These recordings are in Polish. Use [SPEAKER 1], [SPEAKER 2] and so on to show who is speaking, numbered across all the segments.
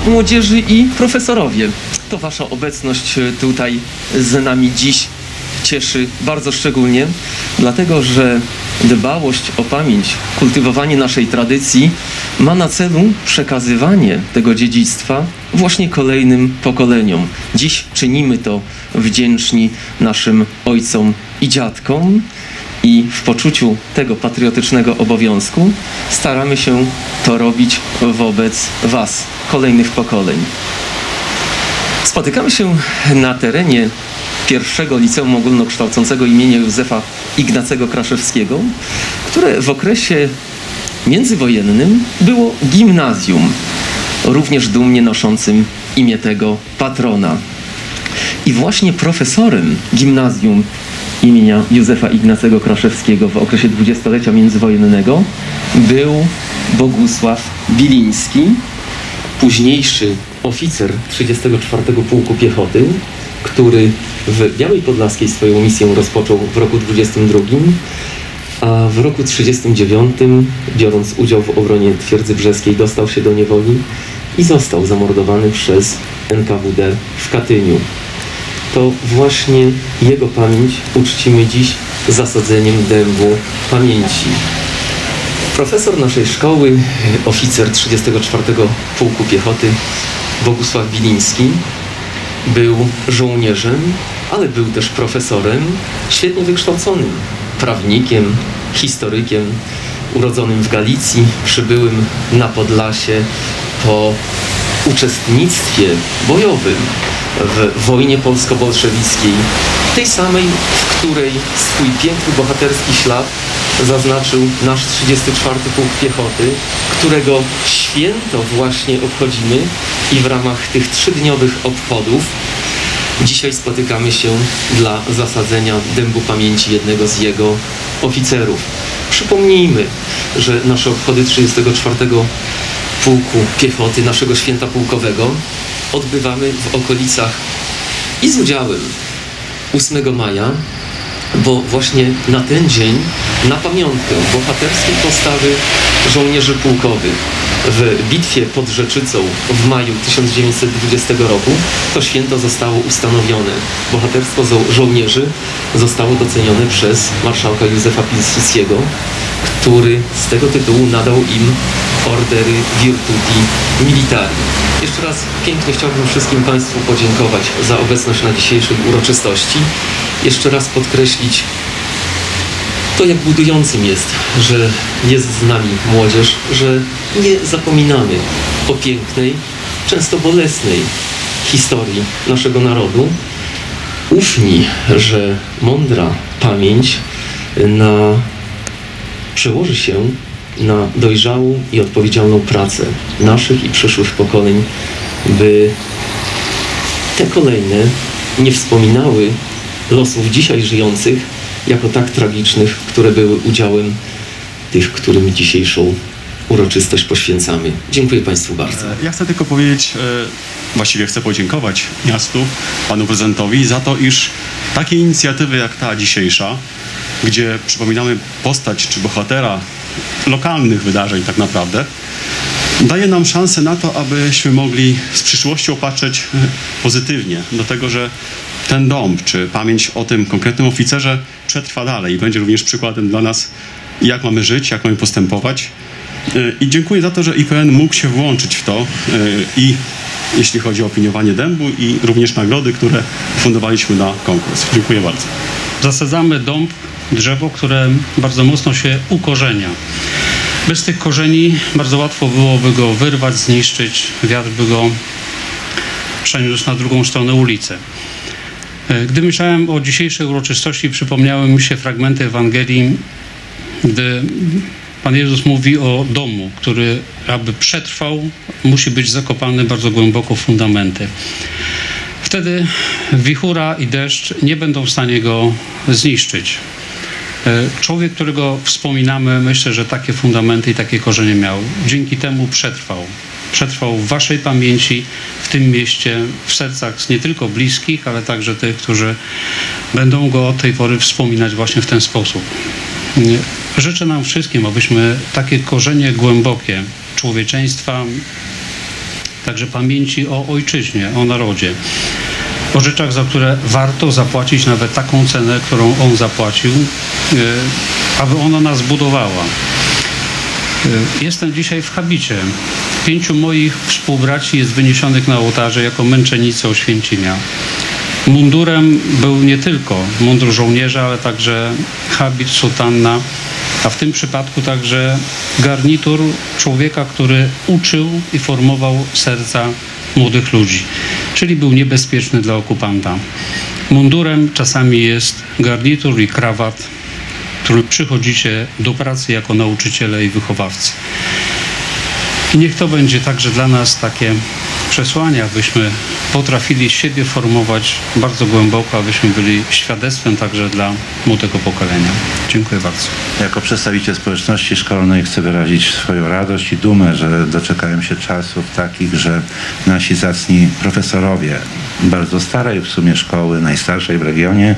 [SPEAKER 1] młodzieży i profesorowie. To wasza obecność tutaj z nami dziś cieszy bardzo szczególnie, dlatego że dbałość o pamięć, kultywowanie naszej tradycji ma na celu przekazywanie tego dziedzictwa właśnie kolejnym pokoleniom. Dziś czynimy to wdzięczni naszym ojcom i dziadkom i w poczuciu tego patriotycznego obowiązku staramy się to robić wobec was, kolejnych pokoleń. Spotykamy się na terenie pierwszego liceum ogólnokształcącego imienia Józefa Ignacego Kraszewskiego, które w okresie międzywojennym było gimnazjum, również dumnie noszącym imię tego patrona. I właśnie profesorem gimnazjum imienia Józefa Ignacego Kraszewskiego w okresie dwudziestolecia międzywojennego był Bogusław Biliński, późniejszy oficer 34 Pułku Piechoty, który w Białej Podlaskiej swoją misję rozpoczął w roku 22, a w roku 39, biorąc udział w obronie Twierdzy Brzeskiej, dostał się do niewoli i został zamordowany przez NKWD w Katyniu. To właśnie jego pamięć uczcimy dziś zasadzeniem dębu pamięci. Profesor naszej szkoły, oficer 34 Pułku Piechoty, Bogusław Biliński, był żołnierzem, ale był też profesorem, świetnie wykształconym, prawnikiem, historykiem, urodzonym w Galicji, przybyłym na Podlasie po uczestnictwie bojowym w wojnie polsko-bolszewickiej, tej samej, w której swój piękny, bohaterski ślad zaznaczył nasz 34 Pułk Piechoty, którego święto właśnie obchodzimy i w ramach tych 3-dniowych obchodów dzisiaj spotykamy się dla zasadzenia dębu pamięci jednego z jego oficerów. Przypomnijmy, że nasze obchody 34 Pułku Piechoty, naszego święta pułkowego, odbywamy w okolicach i z udziałem 8 maja, bo właśnie na ten dzień, na pamiątkę bohaterskiej postawy żołnierzy pułkowych w bitwie pod Rzeczycą w maju 1920 roku, to święto zostało ustanowione. Bohaterstwo żołnierzy zostało docenione przez marszałka Józefa Piłsudskiego, który z tego tytułu nadał im ordery Virtuti Militari. Jeszcze raz pięknie chciałbym wszystkim Państwu podziękować za obecność na dzisiejszej uroczystości. Jeszcze raz podkreślić to, jak budującym jest, że jest z nami młodzież, że nie zapominamy o pięknej, często bolesnej historii naszego narodu. Ufni, że mądra pamięć przełoży się na dojrzałą i odpowiedzialną pracę naszych i przyszłych pokoleń, by te kolejne nie wspominały losów dzisiaj żyjących jako tak tragicznych, które były udziałem tych, którym dzisiejszą uroczystość poświęcamy. Dziękuję Państwu bardzo.
[SPEAKER 2] Ja chcę tylko powiedzieć, właściwie chcę podziękować miastu, panu prezydentowi za to, iż takie inicjatywy jak ta dzisiejsza, gdzie przypominamy postać czy bohatera lokalnych wydarzeń tak naprawdę, daje nam szansę na to, abyśmy mogli z przyszłością patrzeć pozytywnie do tego, że ten dąb, czy pamięć o tym konkretnym oficerze przetrwa dalej i będzie również przykładem dla nas, jak mamy żyć, jak mamy postępować. I dziękuję za to, że IPN mógł się włączyć w to i jeśli chodzi o opiniowanie dębu i również nagrody, które fundowaliśmy na konkurs. Dziękuję bardzo.
[SPEAKER 3] Zasadzamy dąb, drzewo, które bardzo mocno się ukorzenia. Bez tych korzeni bardzo łatwo byłoby go wyrwać, zniszczyć, wiatr by go przeniósł na drugą stronę ulicy. Gdy myślałem o dzisiejszej uroczystości, przypomniały mi się fragmenty Ewangelii, gdy Pan Jezus mówi o domu, który aby przetrwał, musi być zakopany bardzo głęboko w fundamenty. Wtedy wichura i deszcz nie będą w stanie go zniszczyć. Człowiek, którego wspominamy, myślę, że takie fundamenty i takie korzenie miał. Dzięki temu przetrwał. Przetrwał w waszej pamięci, w tym mieście, w sercach nie tylko bliskich, ale także tych, którzy będą go od tej pory wspominać właśnie w ten sposób. Życzę nam wszystkim, abyśmy takie korzenie głębokie człowieczeństwa także pamięci o ojczyźnie, o narodzie. O rzeczach, za które warto zapłacić nawet taką cenę, którą on zapłacił, aby ona nas budowała. Jestem dzisiaj w habicie. 5 moich współbraci jest wyniesionych na ołtarze jako męczennicy Oświęcimia. Mundurem był nie tylko mundur żołnierza, ale także habit, sutanna, a w tym przypadku także garnitur człowieka, który uczył i formował serca młodych ludzi, czyli był niebezpieczny dla okupanta. Mundurem czasami jest garnitur i krawat, którym przychodzicie do pracy jako nauczyciele i wychowawcy. I niech to będzie także dla nas takie przesłanie, abyśmy potrafili siebie formować bardzo głęboko, abyśmy byli świadectwem także dla młodego pokolenia. Dziękuję bardzo.
[SPEAKER 4] Jako przedstawiciel społeczności szkolnej chcę wyrazić swoją radość i dumę, że doczekałem się czasów takich, że nasi zacni profesorowie bardzo starej w sumie szkoły, najstarszej w regionie,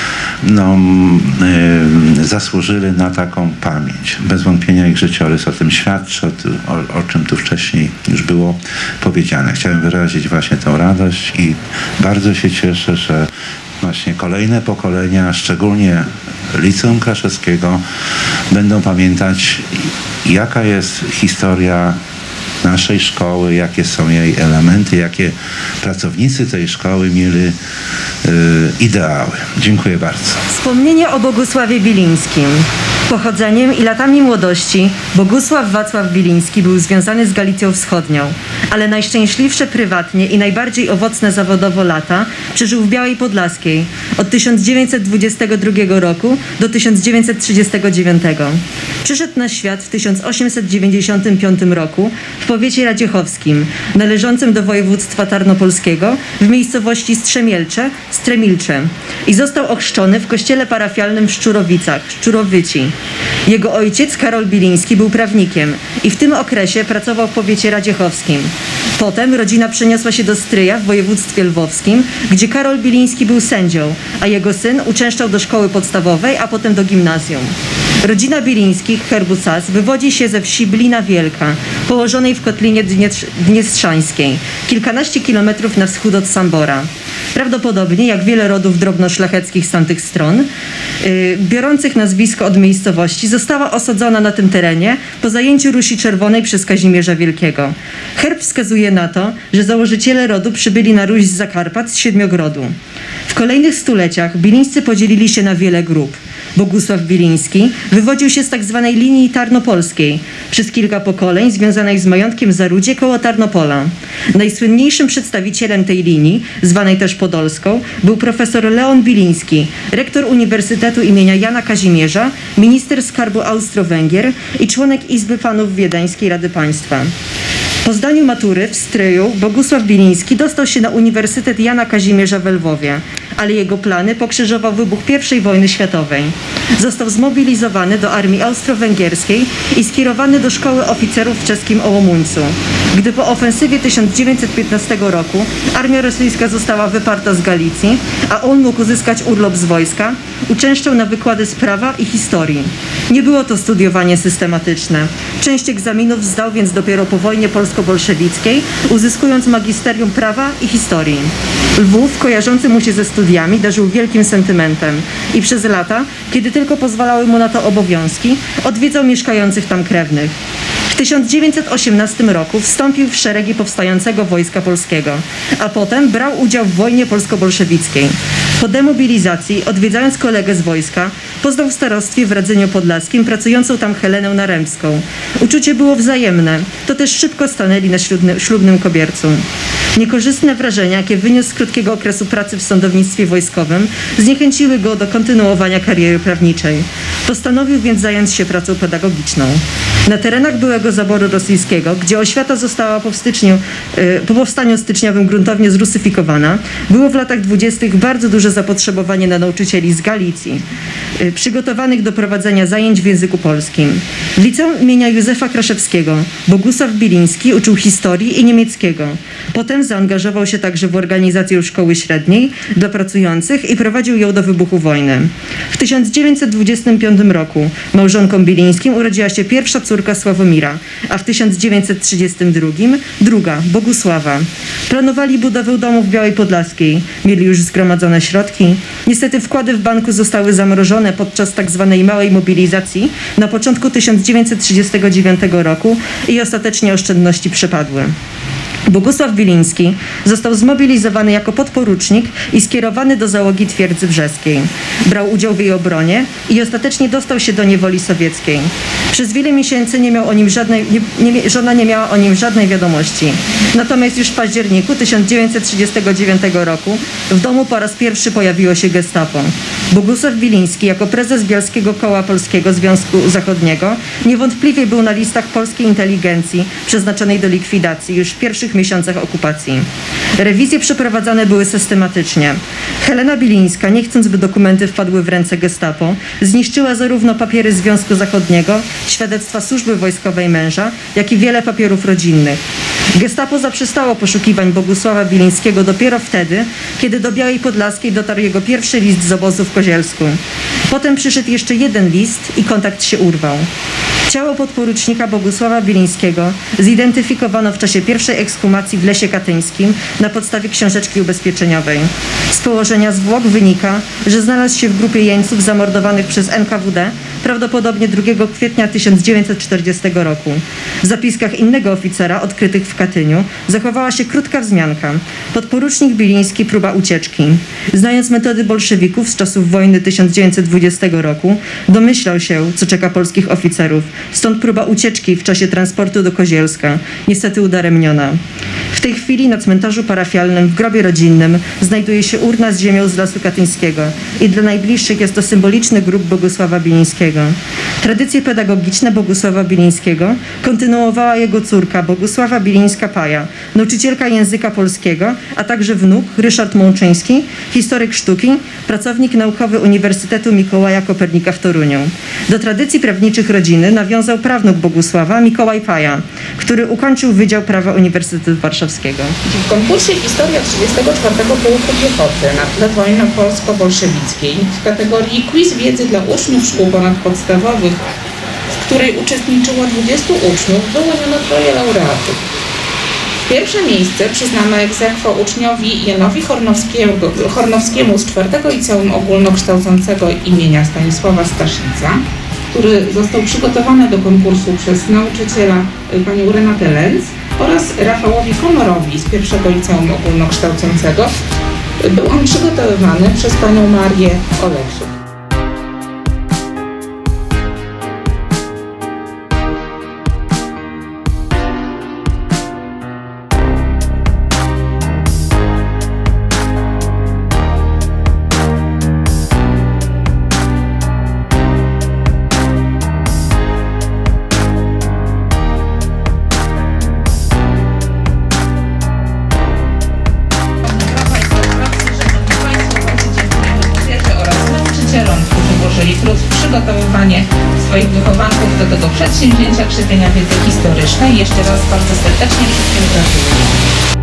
[SPEAKER 4] zasłużyli na taką pamięć. Bez wątpienia ich życiorys o tym świadczy, o czym tu wcześniej już było powiedziane. Chciałem wyrazić właśnie tę radość i bardzo się cieszę, że właśnie kolejne pokolenia, szczególnie Liceum Kraszewskiego, będą pamiętać, jaka jest historia naszej szkoły, jakie są jej elementy, jakie pracownicy tej szkoły mieli ideały. Dziękuję bardzo.
[SPEAKER 5] Wspomnienie o Bogusławie Bilińskim. Pochodzeniem i latami młodości Bogusław Wacław Biliński był związany z Galicją Wschodnią, ale najszczęśliwsze prywatnie i najbardziej owocne zawodowo lata przeżył w Białej Podlaskiej od 1922 roku do 1939. Przyszedł na świat w 1895 roku w powiecie radziechowskim, należącym do województwa tarnopolskiego w miejscowości Stremilcze i został ochrzczony w kościele parafialnym w Szczurowicach, Szczurowyci. Jego ojciec, Karol Biliński, był prawnikiem i w tym okresie pracował w powiecie radziechowskim. Potem rodzina przeniosła się do Stryja w województwie lwowskim, gdzie Karol Biliński był sędzią, a jego syn uczęszczał do szkoły podstawowej, a potem do gimnazjum. Rodzina Bilińskich, herbu Sas, wywodzi się ze wsi Blina Wielka, położonej w kotlinie Dniestrzańskiej, kilkanaście kilometrów na wschód od Sambora. Prawdopodobnie, jak wiele rodów drobnoszlacheckich z tamtych stron, biorących nazwisko od miejscowości, została osadzona na tym terenie po zajęciu Rusi Czerwonej przez Kazimierza Wielkiego. Herb wskazuje na to, że założyciele rodu przybyli na Ruś z Zakarpat, z Siedmiogrodu. W kolejnych stuleciach Bilińscy podzielili się na wiele grup. Bogusław Biliński wywodził się z tak zwanej linii tarnopolskiej, przez kilka pokoleń związanej z majątkiem Zarudzie koło Tarnopola. Najsłynniejszym przedstawicielem tej linii, zwanej też Podolską, był profesor Leon Biliński, rektor Uniwersytetu imienia Jana Kazimierza, minister skarbu Austro-Węgier i członek Izby Panów Wiedeńskiej Rady Państwa. Po zdaniu matury w Stryju Bogusław Biliński dostał się na Uniwersytet Jana Kazimierza w Lwowie, ale jego plany pokrzyżował wybuch I wojny światowej. Został zmobilizowany do armii austro-węgierskiej i skierowany do szkoły oficerów w czeskim Ołomuńcu. Gdy po ofensywie 1915 roku armia rosyjska została wyparta z Galicji, a on mógł uzyskać urlop z wojska, uczęszczał na wykłady z prawa i historii. Nie było to studiowanie systematyczne. Część egzaminów zdał więc dopiero po wojnie polsko-bolszewickiej, uzyskując magisterium prawa i historii. Lwów, kojarzący mu się ze studiami, darzył wielkim sentymentem i przez lata, kiedy tylko pozwalały mu na to obowiązki, odwiedzał mieszkających tam krewnych. W 1918 roku wstąpił w szeregi powstającego Wojska Polskiego, a potem brał udział w wojnie polsko-bolszewickiej. Po demobilizacji, odwiedzając kolegę z wojska, poznał w starostwie w Radzeniu Podlaskim pracującą tam Helenę Naremską. Uczucie było wzajemne, to też szybko stanęli na ślubnym kobiercu. Niekorzystne wrażenia, jakie wyniósł z krótkiego okresu pracy w sądownictwie wojskowym, zniechęciły go do kontynuowania kariery prawniczej. Postanowił więc zająć się pracą pedagogiczną. Na terenach byłego zaboru rosyjskiego, gdzie oświata została po powstaniu styczniowym gruntownie zrusyfikowana, było w latach 20. bardzo dużo duże zapotrzebowanie na nauczycieli z Galicji, przygotowanych do prowadzenia zajęć w języku polskim. W liceum imienia Józefa Kraszewskiego Bogusław Biliński uczył historii i niemieckiego. Potem zaangażował się także w organizację szkoły średniej dla pracujących i prowadził ją do wybuchu wojny. W 1925 roku małżonkom Bilińskim urodziła się pierwsza córka Sławomira, a w 1932 druga, Bogusława. Planowali budowę domu w Białej Podlaskiej. Mieli już zgromadzone środki. Niestety wkłady w banku zostały zamrożone podczas tzw. małej mobilizacji na początku 1939 roku i ostatecznie oszczędności przepadły. Bogusław Biliński został zmobilizowany jako podporucznik i skierowany do załogi twierdzy brzeskiej. Brał udział w jej obronie i ostatecznie dostał się do niewoli sowieckiej. Przez wiele miesięcy żona nie miała o nim żadnej wiadomości. Natomiast już w październiku 1939 roku w domu po raz pierwszy pojawiło się gestapo. Bogusław Biliński jako prezes Bielskiego Koła Polskiego Związku Zachodniego niewątpliwie był na listach polskiej inteligencji przeznaczonej do likwidacji już w pierwszych miesiącach okupacji. Rewizje przeprowadzane były systematycznie. Helena Bilińska, nie chcąc, by dokumenty wpadły w ręce gestapo, zniszczyła zarówno papiery Związku Zachodniego, świadectwa służby wojskowej męża, jak i wiele papierów rodzinnych. Gestapo zaprzestało poszukiwań Bogusława Bilińskiego dopiero wtedy, kiedy do Białej Podlaskiej dotarł jego pierwszy list z obozu w Kozielsku. Potem przyszedł jeszcze jeden list i kontakt się urwał. Ciało podporucznika Bogusława Bilińskiego zidentyfikowano w czasie pierwszej ekshumacji w Lesie Katyńskim na podstawie książeczki ubezpieczeniowej. Z położenia zwłok wynika, że znalazł się w grupie jeńców zamordowanych przez NKWD prawdopodobnie 2 kwietnia 1940 roku. W zapiskach innego oficera odkrytych w Katyniu zachowała się krótka wzmianka. Podporucznik Biliński, próba ucieczki. Znając metody bolszewików z czasów wojny 1920 roku, domyślał się, co czeka polskich oficerów. Stąd próba ucieczki w czasie transportu do Kozielska, niestety udaremniona. W tej chwili na cmentarzu parafialnym w grobie rodzinnym znajduje się urna z ziemią z Lasu Katyńskiego i dla najbliższych jest to symboliczny grób Bogusława Bilińskiego. Tradycje pedagogiczne Bogusława Bilińskiego kontynuowała jego córka Bogusława Bilińska-Paja, nauczycielka języka polskiego, a także wnuk Ryszard Mączyński, historyk sztuki, pracownik naukowy Uniwersytetu Mikołaja Kopernika w Toruniu. Do tradycji prawniczych rodziny nawiązał prawnuk Bogusława, Mikołaj Paja, który ukończył Wydział Prawa Uniwersytetu Warszawskiego.
[SPEAKER 6] W konkursie Historia 34. Pułku Piechoty na tle wojny polsko-bolszewickiej w kategorii quiz wiedzy dla uczniów szkół ponadpodstawowych, w której uczestniczyło 20 uczniów, wyłoniono 3 laureatów. Pierwsze miejsce przyznano ex aequo uczniowi Janowi Hornowskiemu z 4. Liceum Ogólnokształcącego imienia Stanisława Staszica, który został przygotowany do konkursu przez nauczyciela panią Renatę Lenz, oraz Rafałowi Komorowi z 1. Liceum Ogólnokształcącego. Był on przygotowywany przez panią Marię Oleksiuk. Przygotowywanie swoich wychowanków do tego przedsięwzięcia krzewienia wiedzy historycznej. Jeszcze raz bardzo serdecznie wszystkim gratuluję.